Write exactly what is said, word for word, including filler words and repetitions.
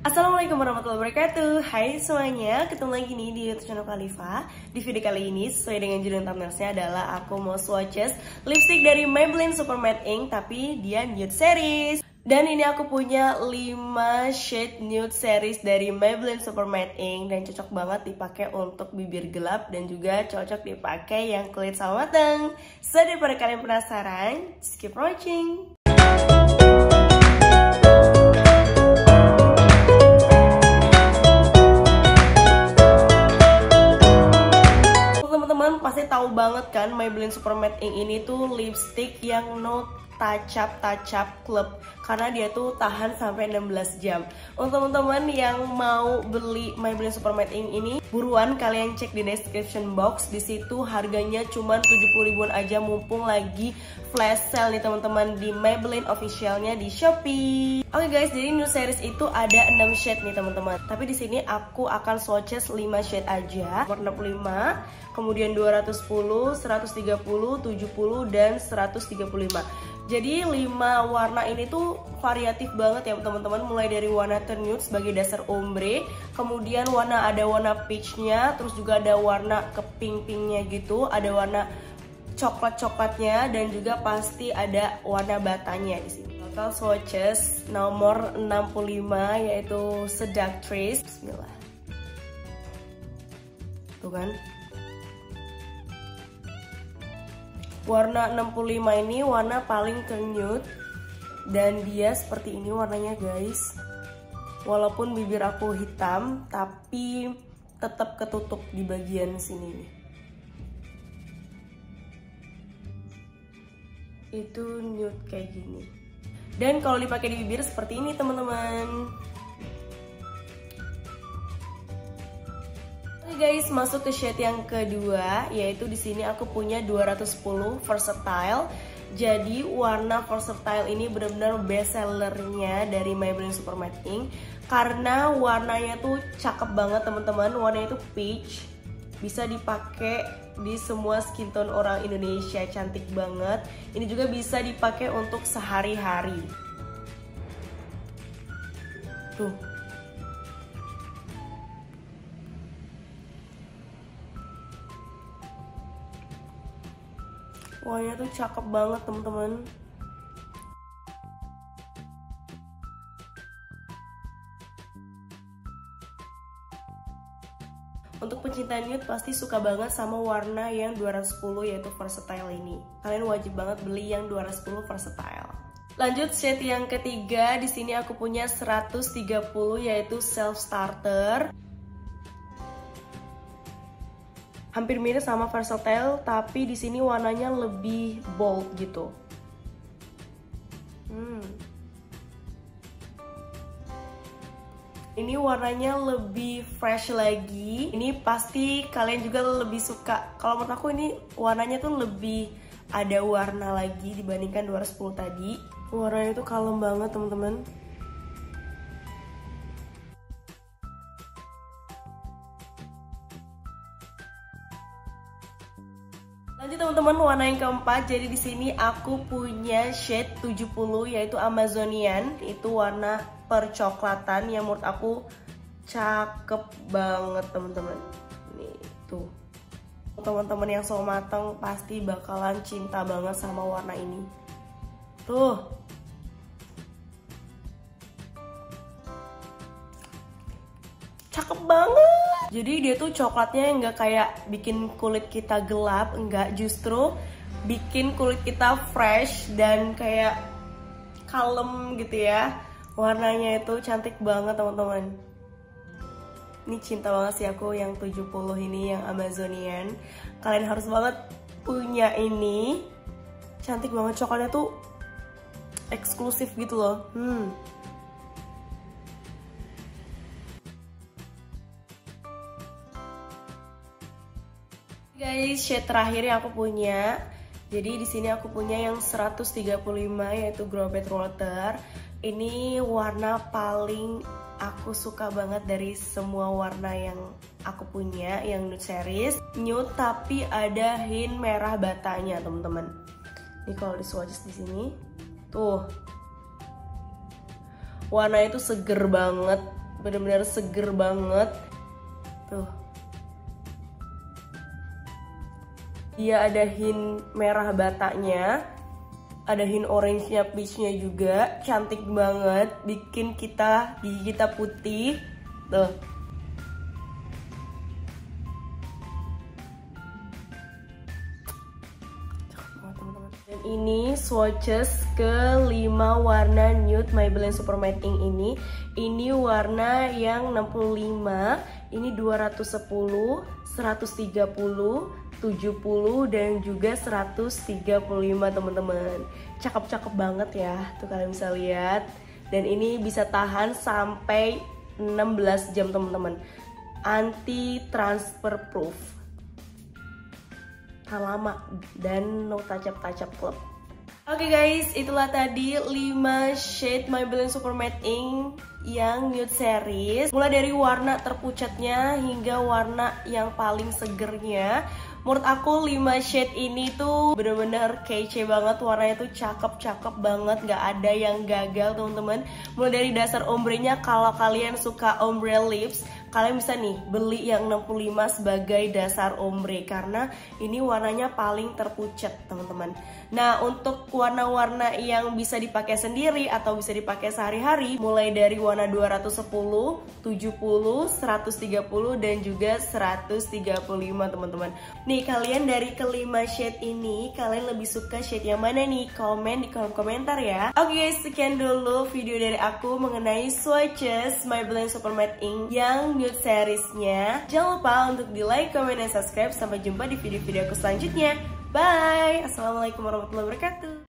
Assalamualaikum warahmatullahi wabarakatuh. Hai semuanya, ketemu lagi nih di YouTube channel Khalifa. Di video kali ini sesuai dengan judul thumbnailnya adalah aku mau swatches lipstick dari Maybelline Super Matte Ink, tapi dia nude series. Dan ini aku punya lima shade nude series dari Maybelline Super Matte Ink dan cocok banget dipakai untuk bibir gelap dan juga cocok dipakai yang kulit sama mateng. So daripada kalian penasaran, just keep watching. Teman-teman pasti tahu banget kan Maybelline Super Matte Ink ini tuh lipstick yang no touch up touch up club karena dia tuh tahan sampai enam belas jam. Untuk teman-teman yang mau beli Maybelline Super Matte Ink ini, buruan kalian cek di description box. Di situ harganya cuma tujuh puluh ribuan aja, mumpung lagi flash sale nih teman-teman di Maybelline officialnya di Shopee. Oke okay guys, jadi nude series itu ada enam shade nih teman-teman. Tapi di sini aku akan swatches lima shade aja. Warna enam puluh lima, kemudian dua ratus sepuluh, seratus tiga puluh, tujuh puluh dan seratus tiga puluh lima. Jadi lima warna ini tuh variatif banget ya teman-teman, mulai dari warna turn nude sebagai dasar ombre, kemudian warna ada warna peachnya, terus juga ada warna ke pink-pinknya gitu, ada warna coklat-coklatnya dan juga pasti ada warna batanya di sini. Bakal swatches nomor enam puluh lima yaitu Seductress. Bismillah. Tuh kan. Warna enam puluh lima ini warna paling turn nude dan dia seperti ini warnanya guys. Walaupun bibir aku hitam tapi tetap ketutup di bagian sini nih. Itu nude kayak gini. Dan kalau dipakai di bibir seperti ini teman-teman. Guys, masuk ke shade yang kedua, yaitu di sini aku punya dua ratus sepuluh Versatile. Jadi warna Versatile ini benar-benar best sellernya dari Maybelline Super Matte Ink karena warnanya tuh cakep banget teman-teman. Warnanya itu peach, bisa dipakai di semua skin tone orang Indonesia, cantik banget. Ini juga bisa dipakai untuk sehari-hari. Tuh. Warnanya tuh cakep banget teman-teman. Untuk pencinta nude pasti suka banget sama warna yang dua ratus sepuluh yaitu Versatile ini. Kalian wajib banget beli yang dua ratus sepuluh Versatile. Lanjut shade yang ketiga, di sini aku punya seratus tiga puluh yaitu Self Starter. Hampir mirip sama Versatile, tapi di sini warnanya lebih bold gitu. Hmm. Ini warnanya lebih fresh lagi. Ini pasti kalian juga lebih suka. Kalau menurut aku ini warnanya tuh lebih ada warna lagi dibandingkan dua ratus sepuluh tadi. Warnanya tuh kalem banget teman-teman. Lanjut teman-teman, warna yang keempat. Jadi di sini aku punya shade tujuh puluh yaitu Amazonian. Itu warna percoklatan yang menurut aku cakep banget teman-teman. Nih tuh. Teman-teman yang so mateng pasti bakalan cinta banget sama warna ini. Tuh. Cakep banget. Jadi dia tuh coklatnya nggak kayak bikin kulit kita gelap, nggak, justru bikin kulit kita fresh dan kayak kalem gitu ya. Warnanya itu cantik banget teman-teman. Ini cinta banget sih aku yang tujuh puluh ini, yang Amazonian. Kalian harus banget punya ini. Cantik banget, coklatnya tuh eksklusif gitu loh. Hmm. Guys, shade terakhir yang aku punya. Jadi di sini aku punya yang seratus tiga puluh lima yaitu Grow Bed Water. Ini warna paling aku suka banget dari semua warna yang aku punya, yang nude series. Nude tapi ada hint merah batanya, teman-teman. Ini kalau di swatches di sini, tuh. Warna itu seger banget, bener-bener seger banget. Tuh. Dia ada hint merah batanya, ada hint orange-nya, peach-nya juga. Cantik banget, bikin kita gigi kita putih. Tuh. Dan ini swatches ke lima warna nude Maybelline Super Matte Ink ini. Ini warna yang enam puluh lima, ini dua ratus sepuluh, seratus tiga puluh, tujuh puluh, dan juga seratus tiga puluh lima teman-teman. Cakep-cakep banget ya, tuh kalian bisa lihat. Dan ini bisa tahan sampai enam belas jam teman-teman. Anti transfer proof, tahan lama, dan no touch up touch up club. Oke okay guys, itulah tadi lima shade Maybelline Super Matte Ink yang nude series. Mulai dari warna terpucatnya hingga warna yang paling segernya. Menurut aku lima shade ini tuh bener-bener kece banget. Warnanya tuh cakep-cakep banget, gak ada yang gagal teman-teman. Mulai dari dasar ombrenya, kalau kalian suka ombre lips, kalian bisa nih beli yang enam puluh lima sebagai dasar ombre, karena ini warnanya paling terpucat teman-teman. Nah, untuk warna-warna yang bisa dipakai sendiri atau bisa dipakai sehari-hari, mulai dari warna dua ratus sepuluh, tujuh puluh, seratus tiga puluh, dan juga seratus tiga puluh lima teman-teman. Nih, kalian dari kelima shade ini, kalian lebih suka shade yang mana nih? Komen di kolom komentar ya. Oke guys, sekian dulu video dari aku mengenai swatches Maybelline Super Matte Ink yang nude seriesnya. Jangan lupa untuk di like, comment, dan subscribe. Sampai jumpa di video-video aku selanjutnya. Bye. Assalamualaikum warahmatullahi wabarakatuh.